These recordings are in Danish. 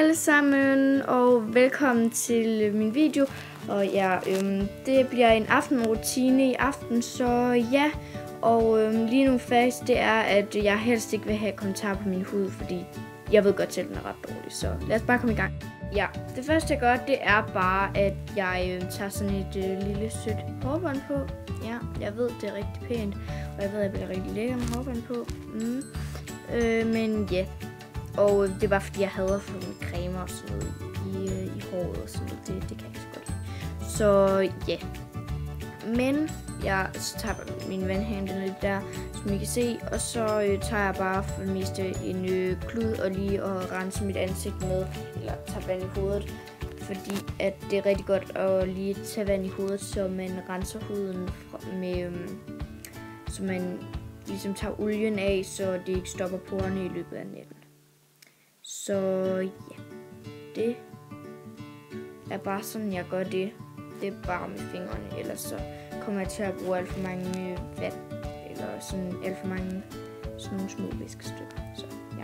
alle sammen, og velkommen til min video. Og ja, det bliver en aftenrutine i aften, så ja. Og lige nu faktisk, det er, at jeg helst ikke vil have kommentarer på min hud, fordi jeg ved godt selv, den er ret dårlig. Så lad os bare komme i gang. Ja, det første jeg gør, det er bare, at jeg tager sådan et lille sødt hårbånd på. Ja, jeg ved, det er rigtig pænt, og jeg ved, at jeg bliver rigtig lækker med hårbånd på. Men ja, og det er bare fordi, jeg hader at få nogle cremer og sådan noget i håret og sådan noget. Det kan jeg så godt lide. Så ja, men så tager jeg min vandhane lidt der, som I kan se, og så tager jeg bare for det meste en klud og lige og rense mit ansigt med, eller tager vand i hovedet, fordi at det er rigtig godt at lige tage vand i hovedet, så man renser huden med, så man ligesom tager olien af, så det ikke stopper porerne i løbet af natten. Så ja, det er bare sådan, jeg gør det. Det er bare med fingrene, ellers så kommer jeg til at bruge alt for mange vand, eller sådan alt for mange sådan nogle små viskestykker. Så ja.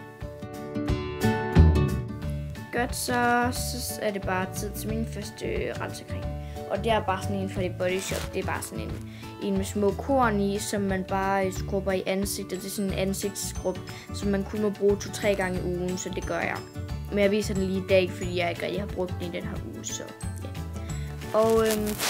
Godt, så er det bare tid til min første rensecreme. Og det er bare sådan en fra det Body Shop. Det er bare sådan en med små korn i, som man bare skrubber i ansigtet. Det er sådan en ansigtsskrub, som man kun må bruge 2-3 gange i ugen, så det gør jeg. Men jeg viser den lige i dag, fordi jeg ikke har brugt den i den her uge, så ja. Og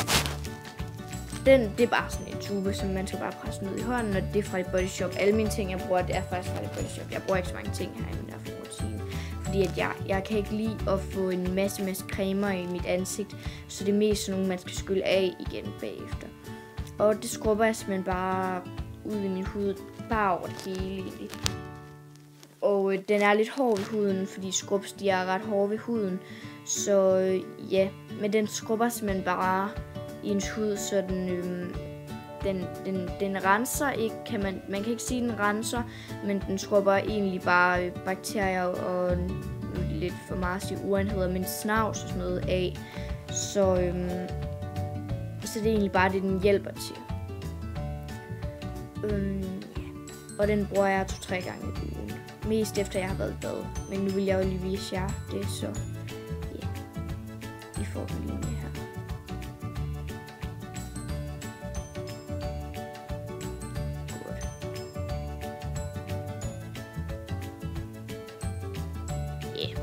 det er bare sådan en tube, som man skal bare presse ned i hånden, og det er fra det Body Shop. Alle mine ting, jeg bruger, det er faktisk fra det Body Shop. Jeg bruger ikke så mange ting her i min aftenrutine, fordi at jeg kan ikke lide at få en masse cremer i mit ansigt, så det er mest sådan nogle, man skal skylle af igen bagefter. Og det skrubber jeg simpelthen bare ud i min hud, bare over det hele egentlig. Og den er lidt hård ved huden, fordi skrubs, de er ret hårde ved huden. Så ja, men den skrubber simpelthen bare i ens hud, så den renser ikke, man kan ikke sige, den renser, men den skrubber egentlig bare bakterier og lidt for meget sige urenheder, men snavs og sådan noget af. Så det er egentlig bare det, den hjælper til. Og den bruger jeg 2-3 gange i ugen. Mest efter jeg har været i bad. Men nu vil jeg jo lige vise jer det, så ja. I får den lige med her. Godt. Ja.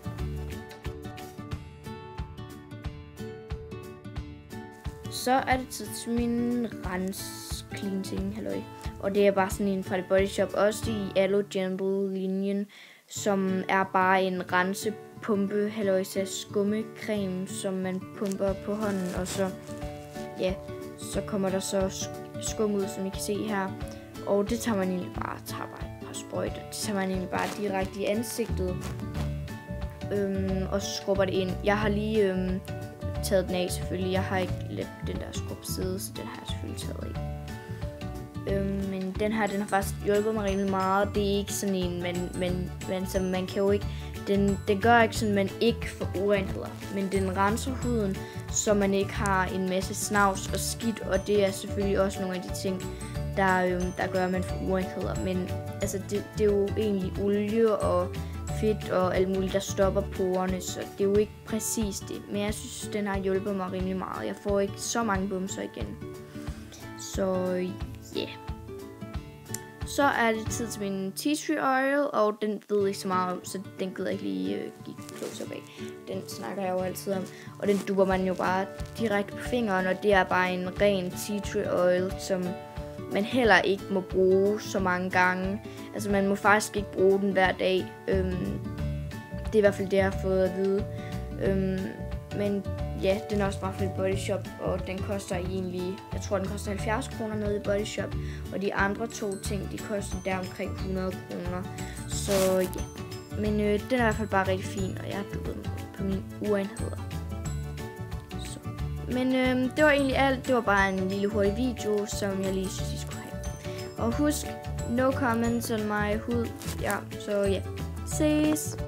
Så er det tid til min cleansing, halløj. Og det er bare sådan en fra det Body Shop, også i Aloe Gentle linjen, som er bare en rensepumpe, halløjsa skummecreme, som man pumper på hånden, og så, ja, så kommer der så skum ud, som I kan se her. Og det tager man egentlig bare, et par sprøjter, det tager man egentlig bare direkte i ansigtet, og så skrubber det ind. Jeg har lige taget den af selvfølgelig, jeg har ikke let den der skrubside, så den har jeg selvfølgelig taget af. Men den har faktisk hjulpet mig rimelig meget. Det er ikke sådan en, men som man kan jo ikke, den gør ikke sådan, man ikke får urenheder, men den renser huden, så man ikke har en masse snavs og skidt, og det er selvfølgelig også nogle af de ting, der gør, at man får urenheder. Men altså, det er jo egentlig olie og fedt og alt muligt, der stopper porerne, så det er jo ikke præcis det. Men jeg synes, den har hjulpet mig rimelig meget. Jeg får ikke så mange bumser igen. Så yeah. Så er det tid til min tea tree oil, og den ved jeg ikke så meget om, så den gider jeg ikke lige give close up af. Den snakker jeg jo altid om, og den dupper man jo bare direkte på fingeren, og det er bare en ren tea tree oil, som man heller ikke må bruge så mange gange. Altså man må faktisk ikke bruge den hver dag. Det er i hvert fald det, jeg har fået at vide. Men ja, den er også bare fra et Body Shop, og den koster egentlig, jeg tror den koster 70 kroner nede i Body Shop, og de andre 2 ting, de koster der omkring 100 kroner. Så ja, men den er i hvert fald bare rigtig fin, og jeg har dukket den på mine urenheder. Så. Men det var egentlig alt, det var bare en lille hurtig video, som jeg lige synes, I skulle have. Og husk, no comments on my hud, ja, så ja, ses!